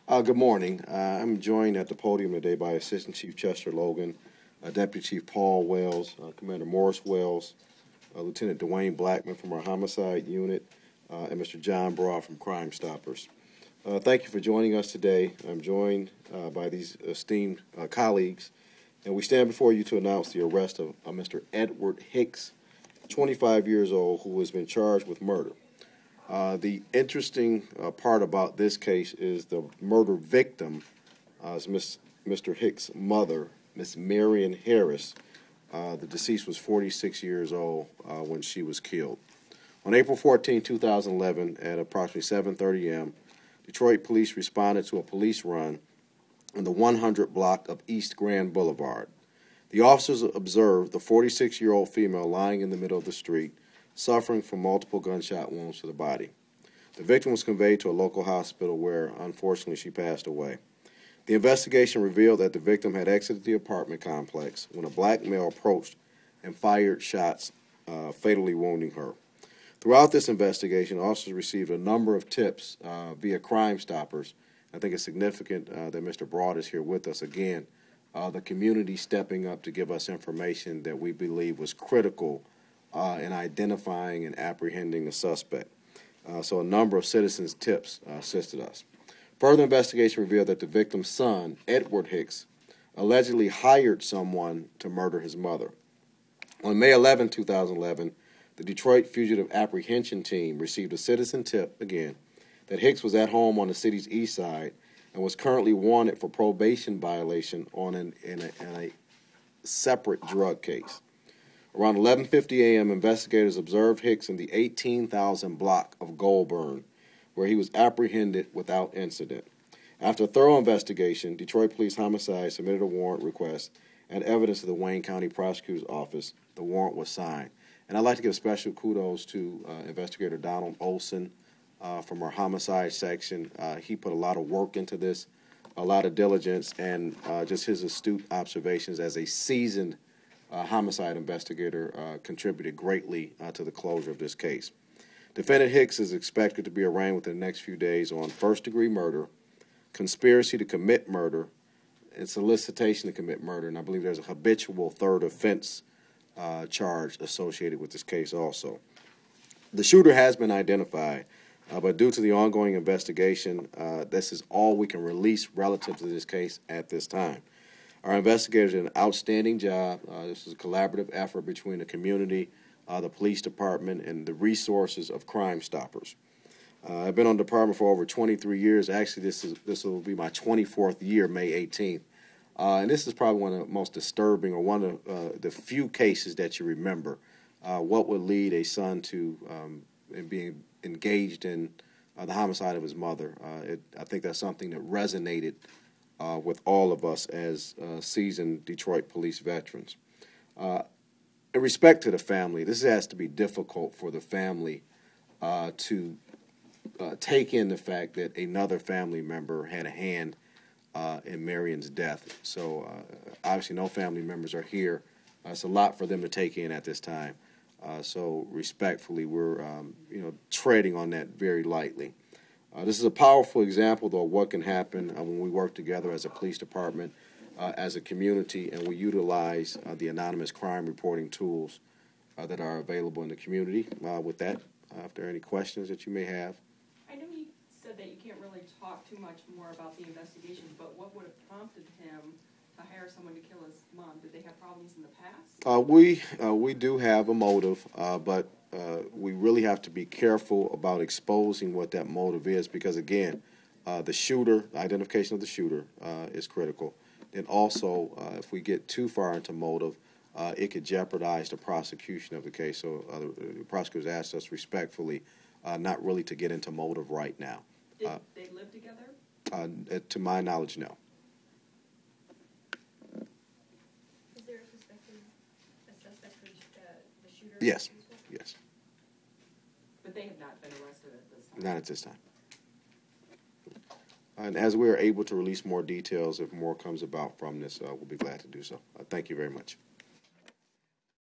Good morning. I'm joined at the podium today by Assistant Chief Chester Logan, Deputy Chief Paul Wells, Commander Morris Wells, Lieutenant Dwayne Blackman from our Homicide Unit, and Mr. John Broad from Crime Stoppers. Thank you for joining us today. I'm joined by these esteemed colleagues, and we stand before you to announce the arrest of Mr. Edward Hicks, 25 years old, who has been charged with murder. The interesting part about this case is the murder victim is Mr. Hicks' mother, Miss Marion Harris. The deceased was 46 years old when she was killed. On April 14, 2011, at approximately 7:30 a.m., Detroit police responded to a police run in the 100 block of East Grand Boulevard. The officers observed the 46-year-old female lying in the middle of the street, suffering from multiple gunshot wounds to the body. The victim was conveyed to a local hospital where, unfortunately, she passed away. The investigation revealed that the victim had exited the apartment complex when a black male approached and fired shots, fatally wounding her. Throughout this investigation, officers received a number of tips via Crime Stoppers. I think it's significant that Mr. Broad is here with us again. The community stepping up to give us information that we believe was critical in identifying and apprehending the suspect. So a number of citizens' tips assisted us. Further investigation revealed that the victim's son, Edward Hicks, allegedly hired someone to murder his mother. On May 11, 2011, the Detroit Fugitive Apprehension Team received a citizen tip, again, that Hicks was at home on the city's east side and was currently wanted for probation violation in a separate drug case. Around 11:50 a.m., investigators observed Hicks in the 18,000 block of Goulburn, where he was apprehended without incident. After a thorough investigation, Detroit Police Homicide submitted a warrant request and evidence to the Wayne County Prosecutor's Office. The warrant was signed. And I'd like to give special kudos to Investigator Donald Olson from our Homicide section. He put a lot of work into this, a lot of diligence, and just his astute observations as a seasoned homicide investigator contributed greatly to the closure of this case. Defendant Hicks is expected to be arraigned within the next few days on first-degree murder, conspiracy to commit murder, and solicitation to commit murder. And I believe there's a habitual third offense charge associated with this case also. The shooter has been identified, but due to the ongoing investigation, this is all we can release relative to this case at this time. Our investigators did an outstanding job. This is a collaborative effort between the community, the police department, and the resources of Crime Stoppers. I've been on the department for over 23 years. Actually, this will be my 24th year, May 18th. And this is probably one of the most disturbing, or one of the few cases that you remember. What would lead a son to being engaged in the homicide of his mother? I think that's something that resonated with all of us as seasoned Detroit police veterans. In respect to the family, this has to be difficult for the family to take in the fact that another family member had a hand in Marion's death. So obviously no family members are here. It's a lot for them to take in at this time. So respectfully, we're treading on that very lightly. This is a powerful example, though, of what can happen when we work together as a police department, as a community, and we utilize the anonymous crime reporting tools that are available in the community. With that, if there are any questions that you may have. I know you said that you can't really talk too much more about the investigations, but what would have prompted him to hire someone to kill his mom? Did they have problems in the past? We do have a motive, but we really have to be careful about exposing what that motive is, because again, the identification of the shooter is critical. And also, if we get too far into motive, it could jeopardize the prosecution of the case. So the prosecutors asked us respectfully not really to get into motive right now. Did they live together? To my knowledge, no. Is there a suspect for the shooter? Yes, yes. But they have not been arrested at this time? Not at this time. And as we are able to release more details, if more comes about from this, we'll be glad to do so. Thank you very much.